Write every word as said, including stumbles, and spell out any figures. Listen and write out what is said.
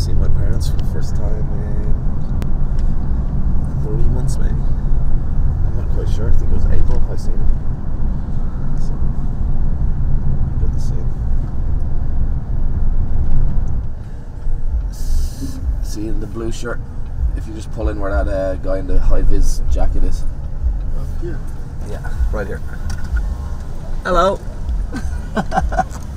see my parents for the first time in three months maybe. I'm not quite sure. I think it was April I seen them. So good to see him. See in the blue shirt. If you just pull in where that uh, guy in the high vis jacket is. Oh, yeah. Yeah, right here. Hello.